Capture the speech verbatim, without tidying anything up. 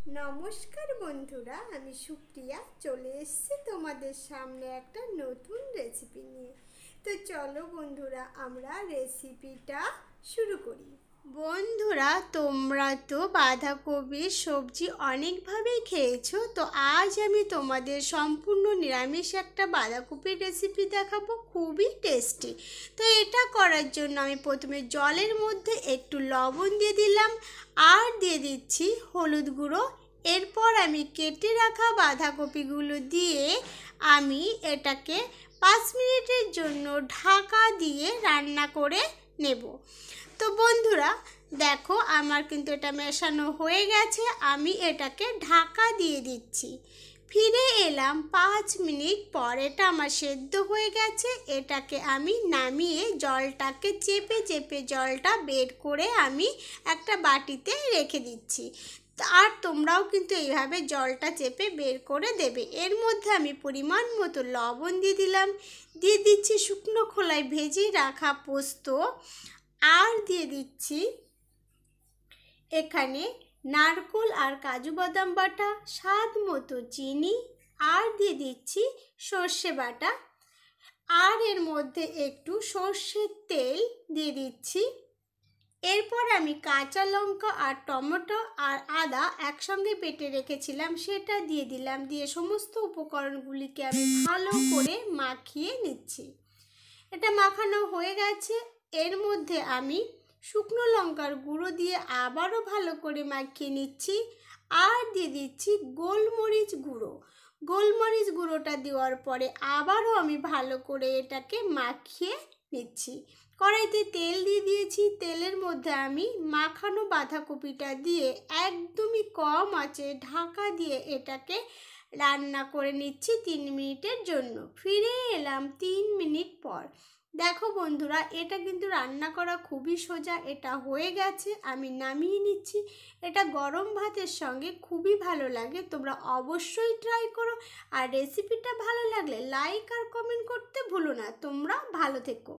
নমস্কার বন্ধুরা, আমি সুপ্রিয়া চলে এসেছি তোমাদের সামনে একটা নতুন রেসিপি নিয়ে। তো চলো বন্ধুরা, আমরা রেসিপিটা শুরু করি। বন্ধুরা, তোমরা তো বাঁধাকপির সবজি অনেকভাবেই খেয়েছো, তো আজ আমি তোমাদের সম্পূর্ণ নিরামিষ একটা বাঁধাকপির রেসিপি দেখাবো, খুবই টেস্টি। তো এটা করার জন্য আমি প্রথমে জলের মধ্যে একটু লবণ দিয়ে দিলাম আর দিয়ে দিচ্ছি হলুদ গুঁড়ো। এরপর আমি কেটে রাখা বাঁধাকপিগুলো দিয়ে আমি এটাকে পাঁচ মিনিটের জন্য ঢাকা দিয়ে রান্না করে নেব। তো বন্ধুরা দেখো, আমার কিন্তু এটা মেশানো হয়ে গেছে, আমি এটাকে ঢাকা দিয়ে দিচ্ছি। ফিরে এলাম পাঁচ মিনিট পর, এটা আমার সেদ্ধ হয়ে গেছে। এটাকে আমি নামিয়ে জলটাকে চেপে চেপে জলটা বের করে আমি একটা বাটিতে রেখে দিচ্ছি। আর তোমরাও কিন্তু এইভাবে জলটা চেপে বের করে দেবে। এর মধ্যে আমি পরিমাণ মতো লবণ দিয়ে দিলাম, দিয়ে দিচ্ছি শুকনো খোলায় ভেজে রাখা পোস্ত, আর দিয়ে দিচ্ছি এখানে নারকেল আর কাজু বাদাম বাটা, স্বাদ মতো চিনি, আর দিয়ে দিচ্ছি সর্ষে বাটা, আর এর মধ্যে একটু সর্ষের তেল দিয়ে দিচ্ছি। এরপর আমি কাঁচা লঙ্কা আর টমেটো আর আদা একসঙ্গে বেটে রেখেছিলাম, সেটা দিয়ে দিলাম। দিয়ে সমস্ত উপকরণগুলিকে আমি ভালো করে মাখিয়ে নিচ্ছি। এটা মাখানো হয়ে গেছে। এর মধ্যে আমি শুকনো লঙ্কার গুঁড়ো দিয়ে আবারও ভালো করে মাখিয়ে নিচ্ছি, আর দিয়ে দিচ্ছি গোলমরিচ গুঁড়ো। গোলমরিচ গুঁড়োটা দেওয়ার পরে আবারও আমি ভালো করে এটাকে মাখিয়ে নিচ্ছি। কড়াইতে তেল দিয়ে দিয়েছি, তেলের মধ্যে আমি মাখানো বাঁধাকপিটা দিয়ে একদমই কম আঁচে ঢাকা দিয়ে এটাকে রান্না করে নিচ্ছি তিন মিনিটের জন্য। ফিরে এলাম তিন মিনিট পর। দেখো বন্ধুরা, এটা কিন্তু রান্না করা খুবই সোজা। এটা হয়ে গেছে, আমি নামিয়ে নিচ্ছি। এটা গরম ভাতের সঙ্গে খুবই ভালো লাগে, তোমরা অবশ্যই ট্রাই করো। আর রেসিপিটা ভালো লাগলে লাইক আর কমেন্ট করতে ভুলো না। তোমরা ভালো থেকো।